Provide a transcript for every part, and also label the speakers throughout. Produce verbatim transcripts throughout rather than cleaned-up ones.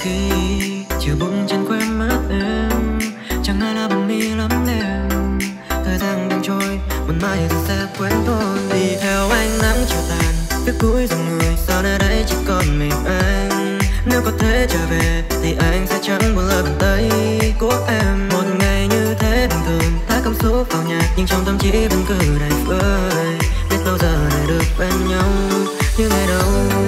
Speaker 1: khi chiều bỗng trên khóe mắt em, chẳng ai là bằng mi lắm em. Thời gian đang trôi, một mai rồi sẽ quên thôi. Đi theo ánh nắng chiều tàn, phía cuối dòng người, sau nơi đây chỉ còn mình anh. Nếu có thể trở về thì anh sẽ chẳng buồn lời bàn tay của em. Một ngày như thế bình thường, thả cảm xúc vào nhạc, nhưng trong tâm trí vẫn cứ đầy vơi. Biết bao giờ để được bên nhau như ngày đầu.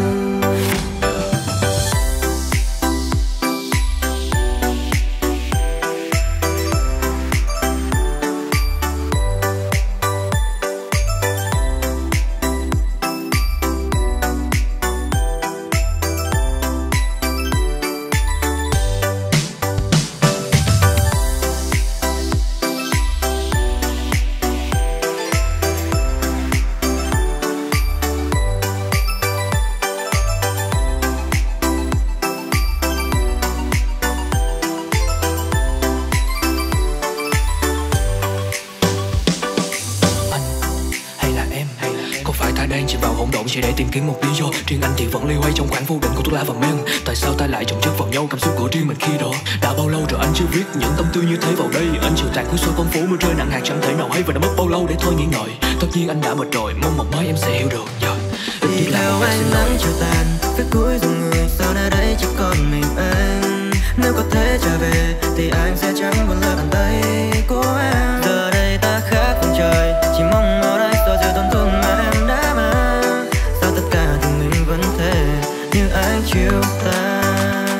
Speaker 2: Chỉ để tìm kiếm một lý do riêng anh thì vẫn loay hoay trong khoảng vô định của thuốc lá và men. Tại sao ta lại chồng chất vào nhau cảm xúc của riêng mình khi đó? Đã bao lâu rồi anh chưa viết những tâm tư như thế vào đây? Anh chịu tàn cuối xuôi con phố mưa rơi nặng hạt chẳng thể nào hay, và đã mất bao lâu để thôi nghĩ ngợi. Tất nhiên anh đã mệt rồi, mong một mai em sẽ hiểu được. Yeah.
Speaker 1: Đi theo ánh nắng chiều tàn, phía cuối dòng người, sau nơi đây chỉ còn mình anh. Nếu có thể trở về thì anh sẽ chẳng buồn lời bàn tay của em. Giờ đây ta khác vùng trời, chỉ mong ở đây xoa dịu tổn thương mà em đã mang. Sao tất cả thì mình vẫn thế như anh chiều tàn.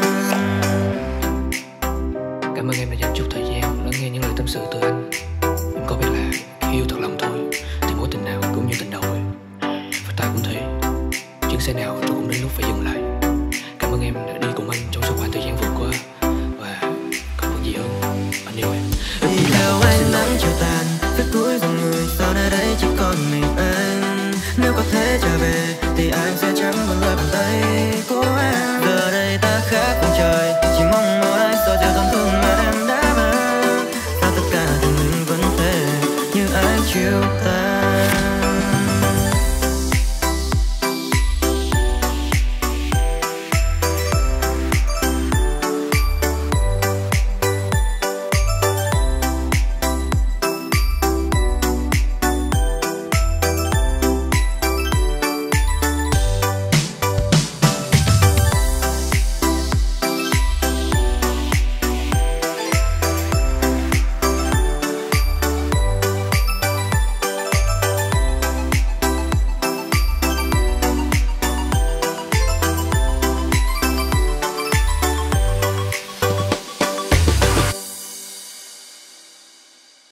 Speaker 2: Cảm ơn em đã dành chút thời gian lắng nghe những lời tâm sự từ anh. Em có biết là khi yêu thật lòng thôi thì mối tình nào cũng như tình đầu ấy. Và ta cũng thế, chuyến xe nào rồi cũng đến lúc phải dừng lại. Cảm ơn em đã đi cùng anh trong suốt khoảng thời gian vừa qua. Và còn một gì hơn, anh yêu em.
Speaker 1: Đi theo ánh nắng chiều tàn, phía cuối dòng người, sau nơi đây chỉ còn mình anh. Nếu có thể trở về thì anh sẽ chẳng buồn lời bàn tay của em. Giờ đây ta khác vùng trời,